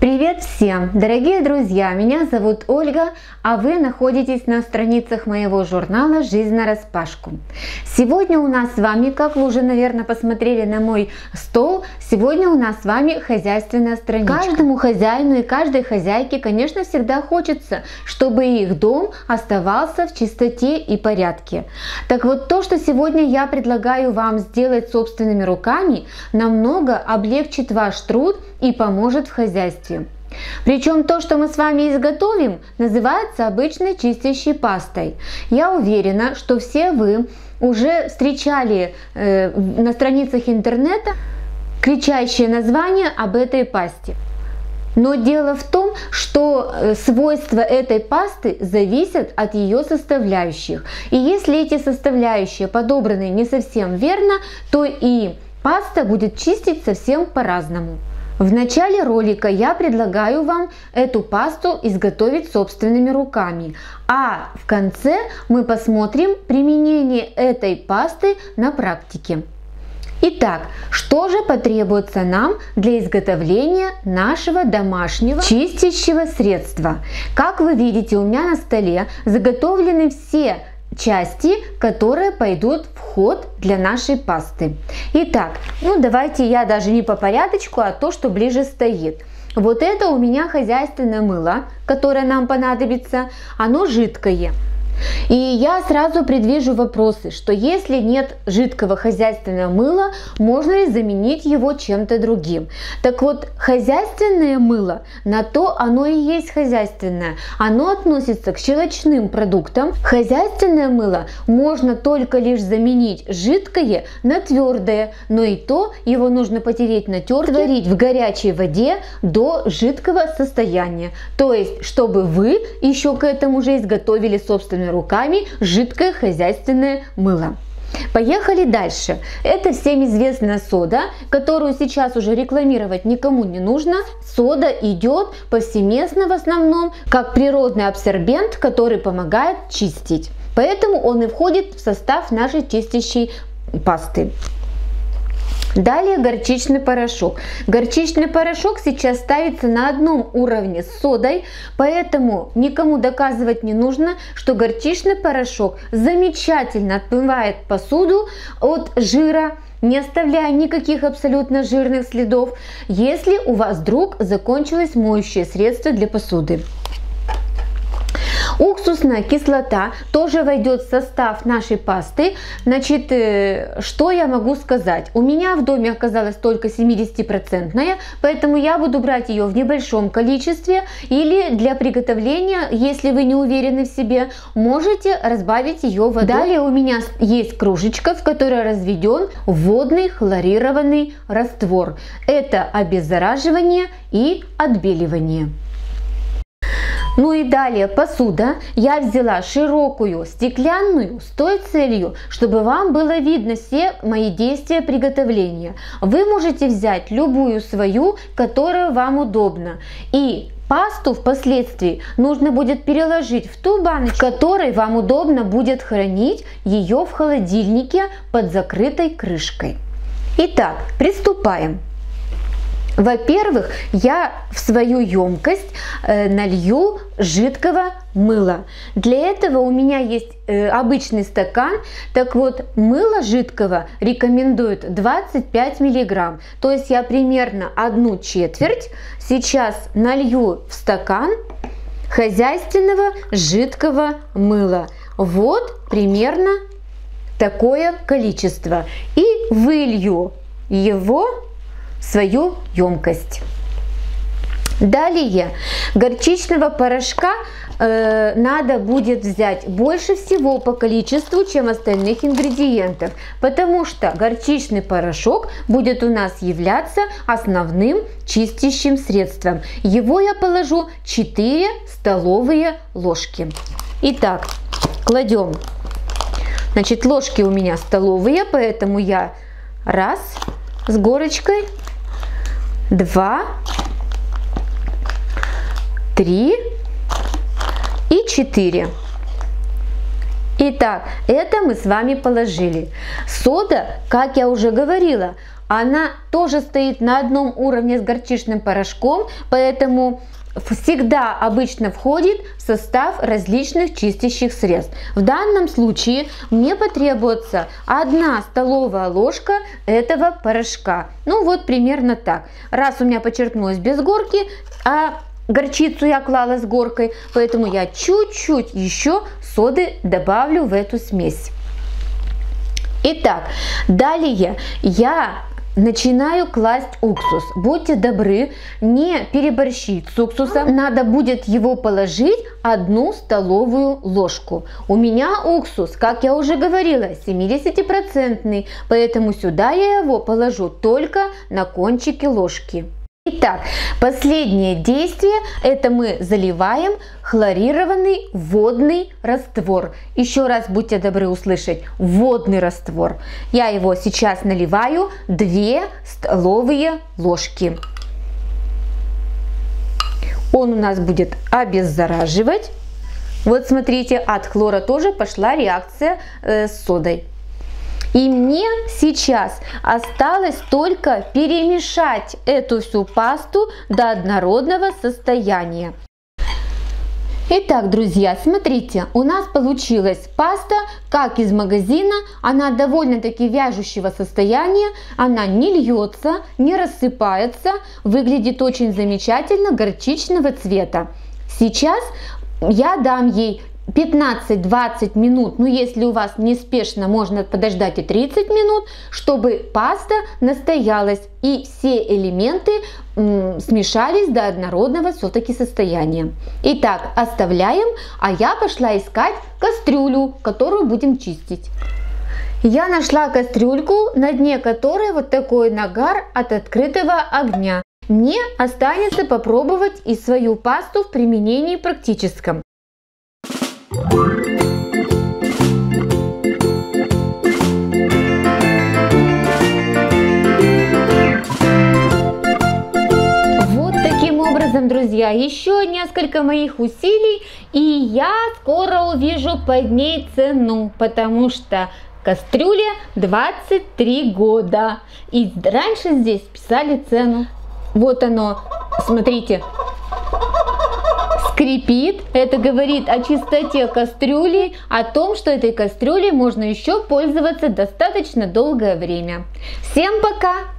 Привет всем, дорогие друзья! Меня зовут Ольга, а вы находитесь на страницах моего журнала «Жизнь нараспашку». Сегодня у нас с вами, как вы уже, наверное, посмотрели на мой стол, сегодня у нас с вами хозяйственная страничка. Каждому хозяину и каждой хозяйке, конечно, всегда хочется, чтобы их дом оставался в чистоте и порядке. Так вот, то, что сегодня я предлагаю вам сделать собственными руками, намного облегчит ваш труд и поможет в хозяйстве. Причем то, что мы с вами изготовим, называется обычной чистящей пастой. Я уверена, что все вы уже встречали на страницах интернета кричащее название об этой пасте. Но дело в том, что свойства этой пасты зависят от ее составляющих. И если эти составляющие подобраны не совсем верно, то и паста будет чистить совсем по-разному. В начале ролика я предлагаю вам эту пасту изготовить собственными руками, а в конце мы посмотрим применение этой пасты на практике. Итак, что же потребуется нам для изготовления нашего домашнего чистящего средства? Как вы видите, у меня на столе заготовлены все части, которые пойдут в ход для нашей пасты. Итак, давайте я даже не по порядочку, а то, что ближе стоит. Вот это у меня хозяйственное мыло, которое нам понадобится, оно жидкое. И я сразу предвижу вопросы, что если нет жидкого хозяйственного мыла, можно ли заменить его чем-то другим? Так вот, хозяйственное мыло, на то оно и есть хозяйственное. Оно относится к щелочным продуктам. Хозяйственное мыло можно только лишь заменить жидкое на твердое, но и то его нужно потереть на терке, варить в горячей воде до жидкого состояния. То есть, чтобы вы еще к этому же изготовили собственную руками жидкое хозяйственное мыло. Поехали дальше. Это всем известная сода, которую сейчас уже рекламировать никому не нужно. Сода идет повсеместно в основном как природный абсорбент, который помогает чистить. Поэтому он и входит в состав нашей чистящей пасты. Далее горчичный порошок. Горчичный порошок сейчас ставится на одном уровне с содой, поэтому никому доказывать не нужно, что горчичный порошок замечательно отмывает посуду от жира, не оставляя никаких абсолютно жирных следов, если у вас вдруг закончилось моющее средство для посуды. Уксусная кислота тоже войдет в состав нашей пасты. Значит, что я могу сказать? У меня в доме оказалась только 70%, поэтому я буду брать ее в небольшом количестве. Или для приготовления, если вы не уверены в себе, можете разбавить ее водой. Далее у меня есть кружечка, в которой разведен водный хлорированный раствор. Это обеззараживание и отбеливание. Ну и далее посуда. Я взяла широкую стеклянную с той целью, чтобы вам было видно все мои действия приготовления. Вы можете взять любую свою, которая вам удобна. И пасту впоследствии нужно будет переложить в ту баночку, в которой вам удобно будет хранить ее в холодильнике под закрытой крышкой. Итак, приступаем. Во-первых, я в свою емкость налью жидкого мыла. Для этого у меня есть обычный стакан. Так вот, мыло жидкого рекомендуют 25 мг. То есть я примерно 1/4 сейчас налью в стакан хозяйственного жидкого мыла. Вот примерно такое количество. И вылью его свою емкость. Далее горчичного порошка надо будет взять больше всего по количеству, чем остальных ингредиентов, потому что горчичный порошок будет у нас являться основным чистящим средством. Его я положу 4 столовые ложки. Итак, кладем. Значит, ложки у меня столовые, поэтому я раз с горочкой, 2, 3 и 4. Итак, это мы с вами положили. Сода, как я уже говорила, она тоже стоит на одном уровне с горчичным порошком, поэтому всегда обычно входит в состав различных чистящих средств. В данном случае мне потребуется 1 столовая ложка этого порошка. Ну вот примерно так. Раз у меня подчеркнулось без горки, а горчицу я клала с горкой, поэтому я чуть-чуть еще соды добавлю в эту смесь. Итак, далее я начинаю класть уксус. Будьте добры, не переборщить с уксусом. Надо будет его положить 1 столовую ложку. У меня уксус, как я уже говорила, 70%, поэтому сюда я его положу только на кончики ложки. Итак, последнее действие – это мы заливаем хлорированный водный раствор. Еще раз будьте добры услышать, водный раствор. Я его сейчас наливаю 2 столовые ложки. Он у нас будет обеззараживать. Вот смотрите, от хлора тоже пошла реакция с содой. И мне сейчас осталось только перемешать эту всю пасту до однородного состояния. Итак, друзья, смотрите, у нас получилась паста, как из магазина. Она довольно-таки вяжущего состояния, она не льется, не рассыпается, выглядит очень замечательно, горчичного цвета. Сейчас я дам ей 15-20 минут, ну если у вас неспешно, можно подождать и 30 минут, чтобы паста настоялась и все элементы смешались до однородного все-таки состояния. Итак, оставляем, а я пошла искать кастрюлю, которую будем чистить. Я нашла кастрюльку, на дне которой вот такой нагар от открытого огня. Мне останется попробовать и свою пасту в применении практическом. Вот таким образом, друзья, еще несколько моих усилий, и я скоро увижу под ней цену, потому что кастрюле 23 года. И раньше здесь писали цену. Вот оно, смотрите. Скрипит, это говорит о чистоте кастрюли, о том, что этой кастрюлей можно еще пользоваться достаточно долгое время. Всем пока!